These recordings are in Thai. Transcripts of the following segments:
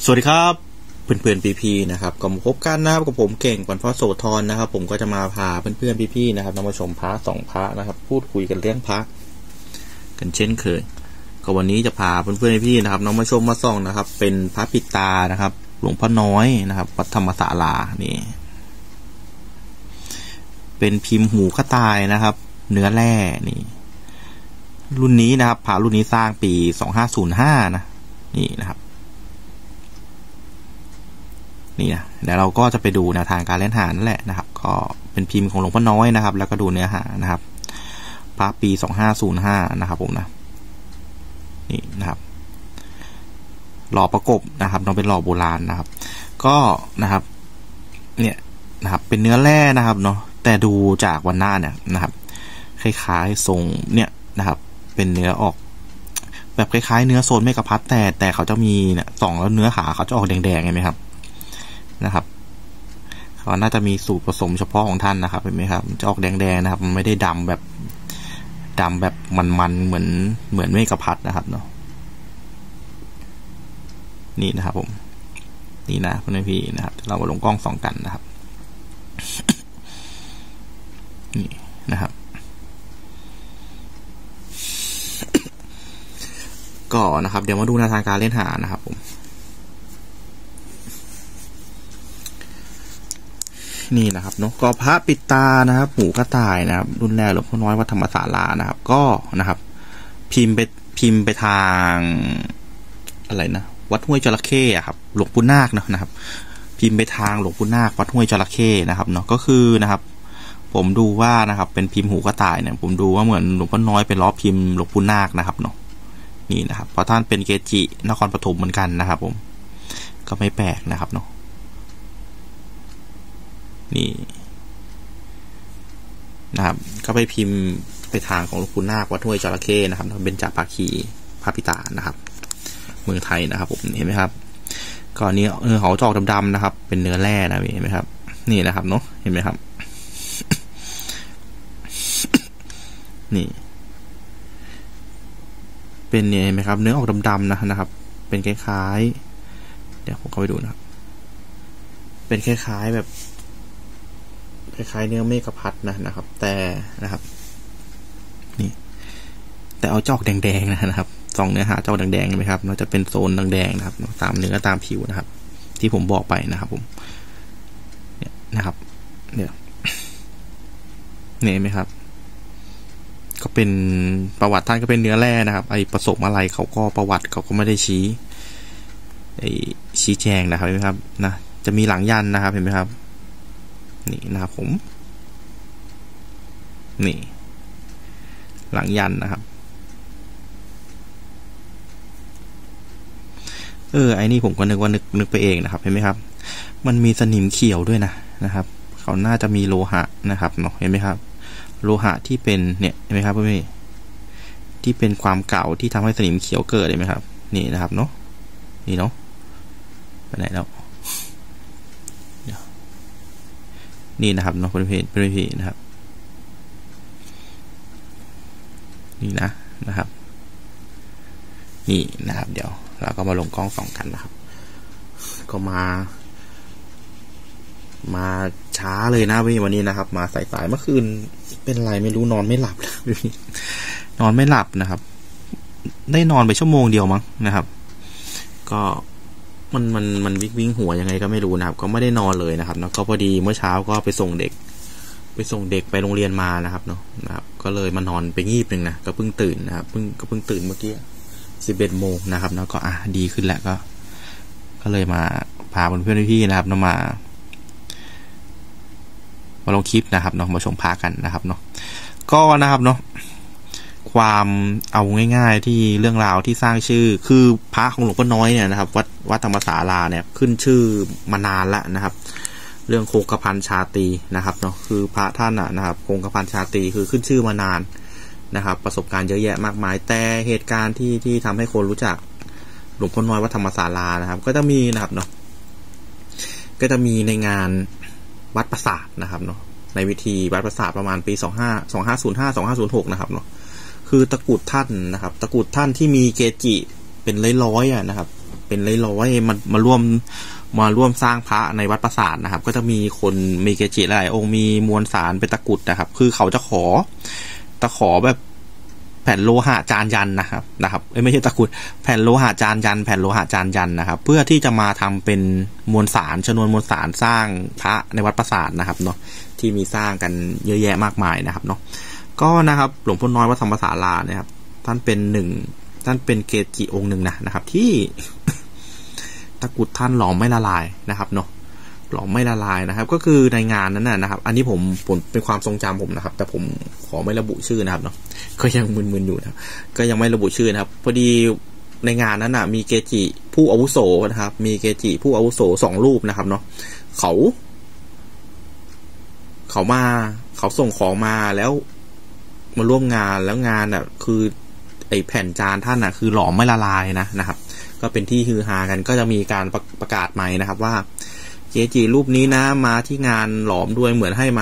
สวัสดีครับเพื่อนๆพี่ๆนะครับก็มาพบกันนะครับกับผมเก่งปันพ่อโสธรนะครับผมก็จะมาพาเพื่อนๆพี่ๆนะครับนำมาชมพระ2พระนะครับพูดคุยกันเรื่องพระกันเช่นเคยก็วันนี้จะพาเพื่อนๆพี่ๆนะครับนำมาชมมาส่องนะครับเป็นพระปิดตานะครับหลวงพ่อน้อยนะครับวัดธรรมศาลานี่เป็นพิมพ์หูกระต่ายนะครับเนื้อแร่นี่รุ่นนี้นะครับพระรุ่นนี้สร้างปี2505นะนี่นะครับนี่นะเดี๋ยวเราก็จะไปดูแนวทางการเล่นหานั่นแหละนะครับก็เป็นพิมพ์ของหลวงพ่อน้อยนะครับแล้วก็ดูเนื้อหานะครับพระปี2505นะครับผมนะนี่นะครับหล่อประกบนะครับต้องเป็นหล่อโบราณนะครับก็นะครับเนี่ยนะครับเป็นเนื้อแร่นะครับเนาะแต่ดูจากวันหน้าเนี่ยนะครับคล้ายๆทรงเนี่ยนะครับเป็นเนื้อออกแบบคล้ายๆเนื้อโซนไม่กระพัดแต่เขาจะมีเนี่ยส่องแล้วเนื้อหาเขาจะออกแดงๆเห็นไหมครับนะครับเขาน่าจะมีสูตรผสมเฉพาะของท่านนะครับเห็นไหมครับจะออกแดงๆนะครับมันไม่ได้ดำแบบมันๆเหมือนเมฆพัดนะครับเนาะนี่นะครับผมนี่นะเพื่อนพี่นะครับเรามาลงกล้องส่องกันนะครับนี่นะครับก็นะครับเดี๋ยวมาดูแนวทางการเล่นหานะครับผมนี่นะครับเนาะก็พระปิดตานะครับหูกระต่ายนะครับรุ่นแรกหลวงพ่อน้อยวัดธรรมศาลานะครับก็นะครับพิมพ์ไปทางอะไรนะวัดห้วยจระเข้ครับหลวงปู่นาคนะครับพิมพ์ไปทางหลวงปู่นาควัดห้วยจระเข้นะครับเนาะก็คือนะครับผมดูว่านะครับเป็นพิมพ์หูกระต่ายเนี่ยผมดูว่าเหมือนหลวงพ่อน้อยเป็นล้อพิมพ์หลวงปู่นาคนะครับเนาะนี่นะครับเพราะท่านเป็นเกจินครปฐมเหมือนกันนะครับผมก็ไม่แปลกนะครับเนาะนี่นะครับก็ไปพิมพ์ไปทางของหลวงปู่นาควัดห้วยจระเข้นะครับเบญจภาคีพระปิตานะครับเมืองไทยนะครับผมเห็นไหมครับก่อนนี้เขาจอกดำๆนะครับเป็นเนื้อแร่นะเห็นไหมครับนี่นะครับเนาะเห็นไหมครับนี่เป็นเนี่ยเห็นไหมครับเนื้อออกดำๆนะครับเป็นคล้ายๆเดี๋ยวผมเข้าไปดูนะครับเป็นคล้ายๆแบบคล้ายๆเนื้อเมฆพัดนะครับแต่นะครับนี่แต่เอาจอกแดงๆนะครับส่องเนื้อหาจอกแดงๆเห็นไหมครับเราจะเป็นโซนแดงๆนะครับตามเนื้อตามผิวนะครับที่ผมบอกไปนะครับผมเนี่ยนะครับเนี่ยเห็นไหมครับก็เป็นประวัติท่านก็เป็นเนื้อแร่นะครับไอผสมอะไรเขาก็ประวัติเขาก็ไม่ได้ชี้แจงนะครับเห็นไหมครับนะจะมีหลังยันนะครับเห็นไหมครับนี่นะครับผมนี่หลังยันนะครับไอ้นี่ผมก็นึกว่านึกไปเองนะครับเห็นไหมครับมันมีสนิมเขียวด้วยนะครับเขาน่าจะมีโลหะนะครับเนาะเห็นไหมครับโลหะที่เป็นเนี่ยเห็นไหมครับพี่ที่เป็นความเก่าที่ทำให้สนิมเขียวเกิดเห็นไหมครับนี่นะครับเนาะนี่เนาะไปไหนแล้วนี่นะครับเนาะเป็นพี่นะครับนี่นะครับนี่นะครับเดี๋ยวเราก็มาลงกล้องส่องกันนะครับก็มาช้าเลยนะพี่วันนี้นะครับมาสายเมื่อคืนเป็นไรไม่รู้นอนไม่หลับพี่นอนไม่หลับนะครับได้นอนไปชั่วโมงเดียวมั้งนะครับก็มันวิ่งหัวยังไงก็ไม่รู้นะครับก็ไม่ได้นอนเลยนะครับแล้วก็พอดีเมื่อเช้าก็ไปส่งเด็กไปโรงเรียนมานะครับเนาะนะครับก็เลยมานอนไปงีบนึงนะก็เพิ่งตื่นนะครับเพิ่งตื่นเมื่อกี้11 โมงนะครับแล้วก็ดีขึ้นแล้วก็เลยมาพาเพื่อนๆพี่นะครับมาลงคลิปนะครับเนาะมาชมพากันนะครับเนาะก็นะครับเนาะความเอาง่ายๆที่เรื่องราวที่สร้างชื่อคือพระของหลวงพ่อน้อยเนี่ยนะครับวัดธรรมศาลาเนี่ยขึ้นชื่อมานานแล้วนะครับเรื่องโคกพันชาตรีนะครับเนาะคือพระท่านนะครับโคกพันชาตรีคือขึ้นชื่อมานานนะครับประสบการณ์เยอะแยะมากมายแต่เหตุการณ์ที่ทำให้คนรู้จักหลวงพ่อน้อยวัดธรรมศาลานะครับก็จะมีนะครับเนาะก็จะมีในงานวัดประสาทนะครับเนาะในวิธีวัดประสาทประมาณปี2505-2506นะครับเนาะคือตะกรุดท่านนะครับตะกรุดท่านที่มีเกจิเป็นร้อยๆนะครับเป็นร้อยๆมาร่วมสร้างพระในวัดปราสาทนะครับก็จะมีคนมีเกจิหลายองค์มีมวลสารเป็นตะกุดนะครับคือเขาจะขอแบบแผ่นโลหะจานยันนะครับไม่ใช่ตะกุดแผ่นโลหะจานยันแผ่นโลหะจานยันนะครับเพื่อที่จะมาทำเป็นมวลสารชนวนมวลสารสร้างพระในวัดปราสาทนะครับเนาะที่มีสร้างกันเยอะแยะมากมายนะครับเนาะก็นะครับหลวงพ่อน้อยวัดธรรมศาลาเนี่ยครับท่านเป็นเกจิองค์หนึ่งนะครับที่ ตะกุดท่านหลอมไม่ละลายนะครับเนาะหลอมไม่ละลายนะครับก็คือในงานนั้นนะครับอันนี้ผมเป็นความทรงจำผมนะครับแต่ผมขอไม่ระบุชื่อนะครับเนาะก็ยังมึนๆอยู่นะก็ยังไม่ระบุชื่อนะครับพอดีในงานนั้นมีเกจิผู้อาวุโสนะครับมีเกจิผู้อาวุโส2 รูปนะครับเนาะเขาส่งของมาแล้วมาร่วมงานแล้วงานคือไอแผ่นจานท่านคือหลอมไม่ละลายนะครับก็เป็นที่ฮือฮากันก็จะมีการประกาศใหม่นะครับว่าเกจิรูปนี้นะมาที่งานหลอมด้วยเหมือนให้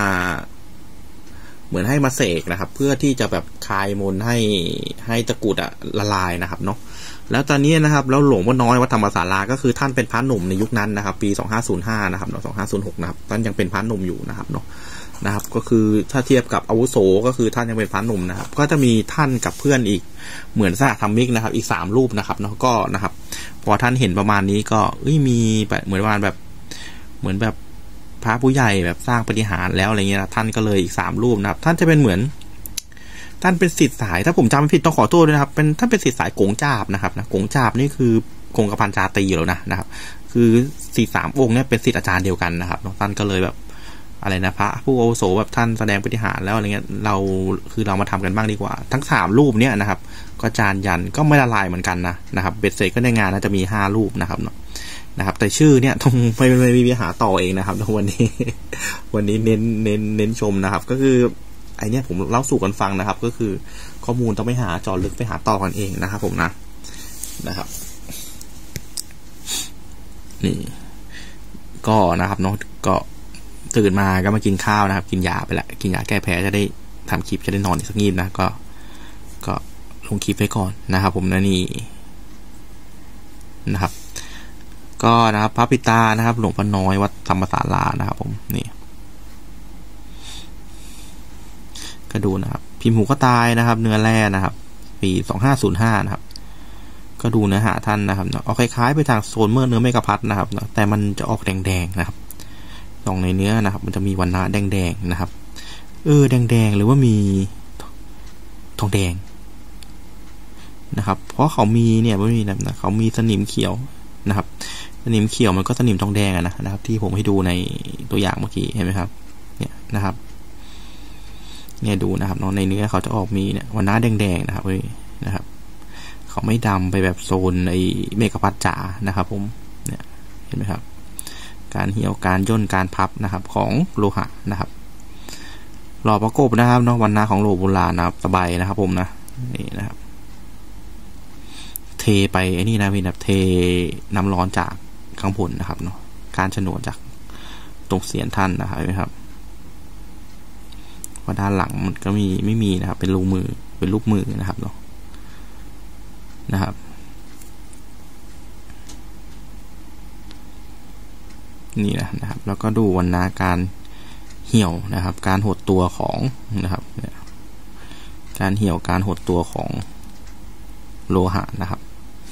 มาเสกนะครับเพื่อที่จะแบบคลายมนให้ตะกุดละลายนะครับเนาะแล้วตอนนี้นะครับแล้วหลวงพ่อน้อยวัดธรรมศาลาก็คือท่านเป็นพระหนุ่มในยุคนั้นนะครับปี2505นะครับเนาะ2506นะครับท่านยังเป็นพระหนุ่มอยู่นะครับเนาะนะครับก็คือถ้าเทียบกับอาวุโสก็คือท่านยังเป็นพระหนุ่มนะครับก็จะมีท่านกับเพื่อนอีกเหมือนสหธรรมิกนะครับอีก3 รูปนะครับเนาะก็นะครับพอท่านเห็นประมาณนี้ก็มีแบบเหมือนประมาณแบบพระผู้ใหญ่แบบสร้างปฏิหารแล้วอะไรเงี้ยนะท่านก็เลยอีก3 รูปนะครับท่านจะเป็นเหมือนท่านเป็นศิษย์สายถ้าผมจำไม่ผิดต้องขอโทษด้วยนะครับท่านเป็นศิษย์สายกงจาบนะครับนะกงจาบนี่คือกงกพันจาตรีอยู่แล้วนะครับคือ3 องค์เนี่ยเป็นศิษย์อาจารย์เดียวกันนะครับท่านก็เลยแบบอะไรนะพระผู้อาวุโสแบบท่านแสดงปฏิหารแล้วอะไรเงี้ยเรามาทำกันบ้างดีกว่าทั้ง3 รูปเนี่ยนะครับก็จานยันก็ไม่ละลายเหมือนกันนะครับเบ็ดเสร็จก็ในงานน่าจะมี5 รูปนะครับเนาะนะครับแต่ชื่อเนี่ยต้องไม่มีหาต่อเองนะครับวันนี้เน้นชมนะครับก็คือไอเนี้ยผมเล่าสู่กันฟังนะครับก็คือข้อมูลต้องไปหาจอลึกไปหาต่อกันเองนะครับผมนะครับนี่ก็นะครับเนาะก็ตื่นมาก็มากินข้าวนะครับกินยาไปละกินยาแก้แพ้จะได้ทำคลิปจะได้นอนอีกสักนิดนะก็ลงคลิปไว้ก่อนนะครับผมนี่นะครับก็นะครับพระปิตานะครับหลวงพ่อน้อยวัดธรรมศาลานะครับผมนี่ก็ดูนะครับพิมพ์หูก็ตายนะครับเนื้อแร่นะครับปี2505นะครับก็ดูเนื้อหาท่านนะครับเนาะเอาคล้ายๆไปทางโซนเนื้อเมกะพัทนะครับแต่มันจะออกแดงๆนะครับตรงในเนื้อนะครับมันจะมีวันนะแดงๆนะครับแดงๆหรือว่ามีทองแดงนะครับเพราะเขามีเนี่ยไม่มีนะเขามีสนิมเขียวนะครับสนิมเขียวมันก็สนิมทองแดงนะครับที่ผมให้ดูในตัวอย่างเมื่อกี้เห็นไหมครับเนี่ยนะครับเนี่ยดูนะครับเนาะในเนื้อเขาจะออกมีเนี่ยวันนะแดงๆนะครับนะครับเขาไม่ดำไปแบบโซนไอเมกะพัทจ๋านะครับผมเนี่ยเห็นไหมครับการเหี่ยวการย่นการพับนะครับของโลหะนะครับหล่อประกบนะครับเนาะวันนะของโลโบราณนะครับสบายนะครับผมนะนี่นะครับเทไปไอ้นี่นะพี่นะเทน้ำร้อนจากข้างบนนะครับเนาะการฉนวนจากตรงเสียนท่านนะครับเห็นไหมครับว่าด้านหลังมันก็ไม่มีนะครับเป็นรูปมือนะครับเนาะนะครับนี่นะครับแล้วก็ดูวันนะการเหี่ยวนะครับการหดตัวของนะครับการเหี่ยวการหดตัวของโลหะนะครับ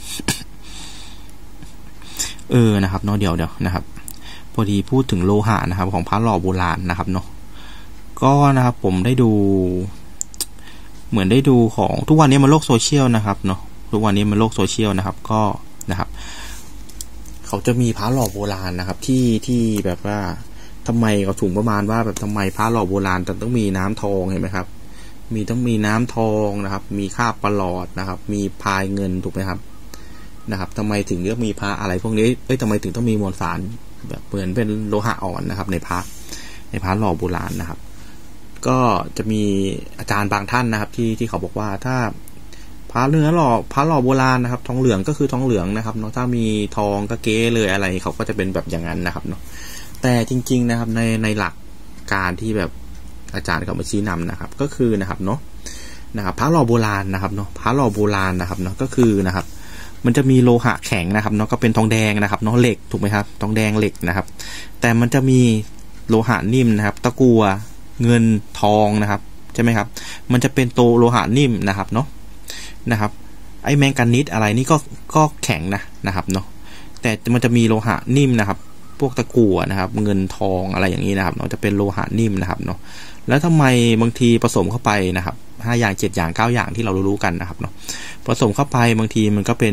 นะครับเนาะเดี๋ยวนะครับพอดีพูดถึงโลหะนะครับของพระหล่อโบราณนะครับเนาะก็นะครับผมได้ดูเหมือนได้ดูของทุกวันนี้มันโลกโซเชียลนะครับเนาะทุกวันนี้มันโลกโซเชียลนะครับก็นะครับเขาจะมีพระหล่อโบราณนะครับที่แบบว่าทำไมเขาถุงประมาณว่าแบบทำไมพระหล่อโบราณต้องมีน้ำทองเห็นไหมครับต้องมีน้ำทองนะครับมีคาบประหลอดนะครับมีพายเงินถูกไหมครับนะครับทำไมถึงเลือกมีพระอะไรพวกนี้ทำไมถึงต้องมีมวลสารแบบเหมือนเป็นโลหะอ่อนนะครับในพระหล่อโบราณนะครับก็จะมีอาจารย์บางท่านนะครับที่เขาบอกว่าถ้าพระหล่อโบราณนะครับทองเหลืองก็คือทองเหลืองนะครับเนาะถ้ามีทองก็เก๊เลยอะไรเขาก็จะเป็นแบบอย่างนั้นนะครับเนาะแต่จริงๆนะครับในหลักการที่แบบอาจารย์เขามาชี้นำนะครับก็คือนะครับเนาะนะครับพระหล่อโบราณนะครับเนาะพระหล่อโบราณนะครับเนาะก็คือนะครับมันจะมีโลหะแข็งนะครับเนาะก็เป็นทองแดงนะครับเนาะเหล็กถูกไหมครับทองแดงเหล็กนะครับแต่มันจะมีโลหะนิ่มนะครับตะกั่วเงินทองนะครับใช่ไหมครับมันจะเป็นโลหะนิ่มนะครับเนาะนะครับไอ้แมงกานีสอะไรนี่ก็แข็งนะครับเนาะแต่มันจะมีโลหะนิ่มนะครับพวกตะกั่วนะครับเงินทองอะไรอย่างนี้นะครับเนาะจะเป็นโลหะนิ่มนะครับเนาะแล้วทำไมบางทีผสมเข้าไปนะครับ5 อย่าง 7 อย่าง 9 อย่างที่เรารู้กันนะครับเนาะผสมเข้าไปบางทีมันก็เป็น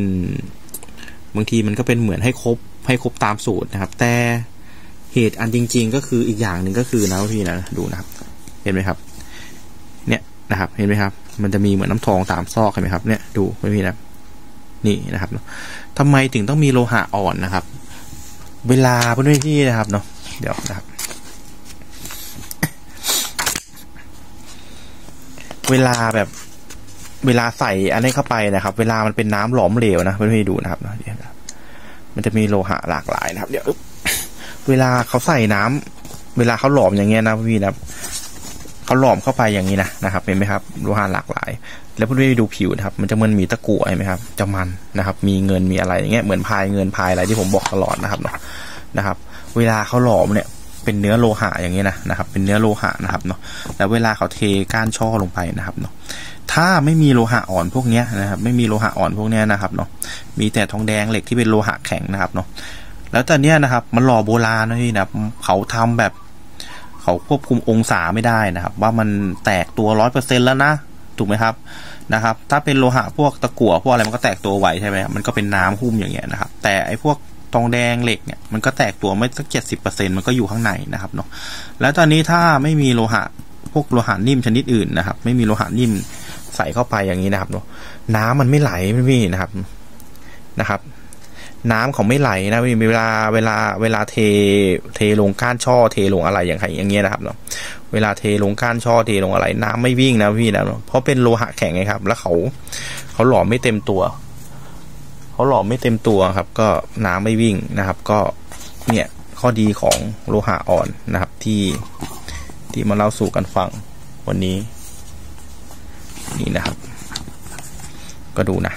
เหมือนให้ครบตามสูตรนะครับแต่เหตุอันจริงๆก็คืออีกอย่างหนึ่งก็คือนะพี่นะดูนะครับเห็นไหมครับเนี่ยนะครับเห็นไหมครับมันจะมีเหมือนน้ำทองตามซอกเห็นไหมครับเนี่ยดูพี่นะนี่นะครับทำไมถึงต้องมีโลหะอ่อนนะครับเวลาเพื่อนพี่นะครับเนาะเดี๋ยวนะครับเวลาใส่อันนี้เข้าไปนะครับเวลามันเป็นน้ำหลอมเหลวนะเพื่อนพี่ดูนะครับเนาะมันจะมีโลหะหลากหลายนะครับเดี๋ยวเวลาเขาใส่น้ำเวลาเขาหลอมอย่างเงี้ยนะพี่นะเขาหลอมเข้าไปอย่างนี้นะครับเห็นไหมครับโลหะหลากหลายแล้วเพื่อนพี่ดูผิวนะครับมันจะมันมีตะกั่วเห็นไหมครับจะมันนะครับมีเงินมีอะไรอย่างเงี้ยเหมือนพายเงินพายอะไรที่ผมบอกตลอดนะครับเนาะนะครับเวลาเขาหลอมเนี่ยเป็นเนื้อโลหะอย่างเงี้ยนะครับเป็นเนื้อโลหะนะครับเนาะแล้วเวลาเขาเทก้านช่อลงไปนะครับเนาะถ้าไม่มีโลหะอ่อนพวกเนี้ยนะครับไม่มีโลหะอ่อนพวกเนี้ยนะครับเนาะมีแต่ทองแดงเหล็กที่เป็นโลหะแข็งนะครับเนาะแล้วตอนเนี้ยนะครับมันหล่อโบราณนี่นะเขาทำแบบเขาควบคุมองศาไม่ได้นะครับว่ามันแตกตัว 100% แล้วนะถูกไหมครับนะครับถ้าเป็นโลหะพวกตะกั่วพวกอะไรมันก็แตกตัวไวใช่ไหมมันก็เป็นน้ำหุ้มอย่างเงี้ยนะครับแต่ไอ้พวกทองแดงเหล็กเนี่ยมันก็แตกตัวไม่สัก 70% มันก็อยู่ข้างในนะครับเนาะแล้วตอนนี้ถ้าไม่มีโลหะพวกโลหะนิ่มชนิดอื่นนะครับไม่มีโลหะนิ่มใส่เข้าไปอย่างนี้นะครับเนาะน้ำมันไม่ไหลไม่มีนะครับน้ำเขาไม่ไหลนะเวลาเทลงก้านช่อเทลงอะไรอย่างเงี้ยนะครับเนาะเวลาเทลงก้านช่อเทลงอะไรน้ำไม่วิ่งนะพี่นะเพราะเป็นโลหะแข็งไงครับแล้วเขาหล่อไม่เต็มตัวครับก็น้ำไม่วิ่งนะครับก็เนี่ยข้อดีของโลหะอ่อนนะครับที่มาเล่าสู่กันฟังวันนี้นี่นะครับก็ดูนะ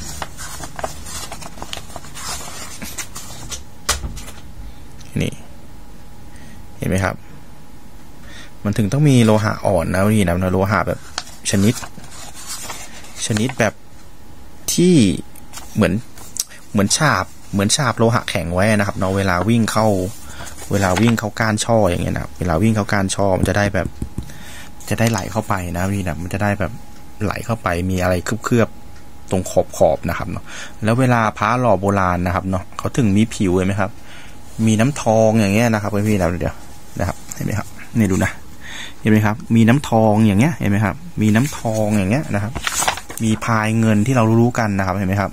นี่เห็นไหมครับมันถึงต้องมีโลหะอ่อนนะนี่นะโลหะแบบชนิดแบบที่เหมือนฉาบโลหะแข็งไว้นะครับเนาะเวลาวิ่งเข้าก้านช่ออย่างเงี้ยนะเวลาวิ่งเข้าก้านช่อมันจะได้แบบจะได้ไหลเข้าไปนะนี่นะมันจะได้แบบไหลเข้าไปมีอะไรเคลือบตรงขอบนะครับเนาะแล้วเวลาพระหล่อโบราณนะครับเนาะเขาถึงมีผิวเห็นไหมครับมีน้ำทองอย่างเงี้ยนะครับพี่ๆเดี๋ยวนะครับเห็นไหมครับนี่ดูนะเห็นไหมครับมีน้ำทองอย่างเงี้ยเห็นไหมครับมีน้ำทองอย่างเงี้ยนะครับมีพายเงินที่เรารู้กันนะครับเห็นไหมครับ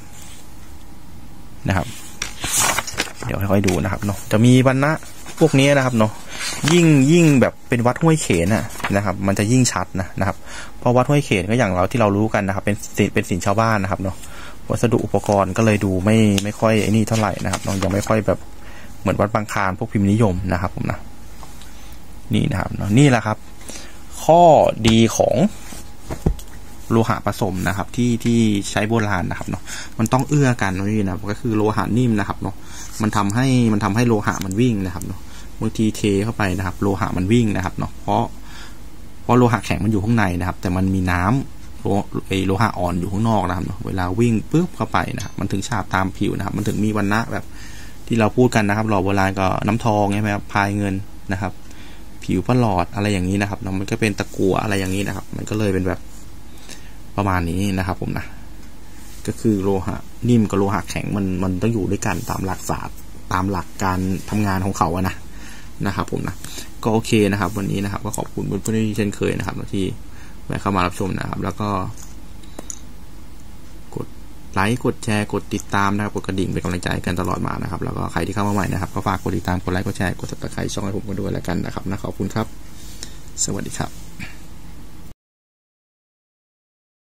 เดี๋ยวค่อยๆดูนะครับเนาะจะมีวรรณะพวกนี้นะครับเนาะยิ่งแบบเป็นวัดห้วยเขนนะครับมันจะยิ่งชัดนะครับเพราะวัดห้วยเขนก็อย่างที่เรารู้กันนะครับเป็นศิลป์ชาวบ้านนะครับเนาะวัสดุอุปกรณ์ก็เลยดูไม่ค่อยไอ้นี่เท่าไหร่นะครับน้องยังไม่ค่อยแบบเหมือนวัดบางคลานพวกพิมพ์นิยมนะครับผมนะนี่นะครับเนาะนี่แหละครับข้อดีของโลหะผสมนะครับที่ใช้โบราณนะครับเนาะมันต้องเอื้อกันนี่นะก็คือโลหะนิ่มนะครับเนาะมันทำให้โลหะมันวิ่งนะครับเนาะบางทีเทเข้าไปนะครับโลหะมันวิ่งนะครับเนาะเพราะโลหะแข็งมันอยู่ข้างในนะครับแต่มันมีน้ำโลหะอ่อนอยู่ข้างนอกนะครับเนาะเวลาวิ่งปุ๊บเข้าไปนะครับมันถึงฉาบตามผิวนะครับมันถึงมีวรรณะแบบที่เราพูดกันนะครับหล่อโบราณก็น้ำทองใช่ไหมครับพายเงินนะครับผิวประหลอดอะไรอย่างนี้นะครับมันก็เป็นตะกั่วอะไรอย่างนี้นะครับมันก็เลยเป็นแบบประมาณนี้นะครับผมนะก็คือโลหะนิ่มกับโลหะแข็งมันต้องอยู่ด้วยกันตามหลักศาสตร์ตามหลักการทำงานของเขานะครับผมนะก็โอเคนะครับวันนี้นะครับก็ขอบคุณเพื่อนๆที่เช่นเคยนะครับที่แวะเข้ามารับชมนะครับแล้วก็กดไลค์กดแชร์กดติดตามนะครับกดกระดิ่งเป็นกำลังใจกันตลอดมานะครับแล้วก็ใครที่เข้ามาใหม่นะครับก็ฝากกดติดตามกดไลค์กดแชร์กด Subscribe ช่องให้ผมกันด้วยแล้วกันนะครับนะขอบคุณครับสวัสดีครับ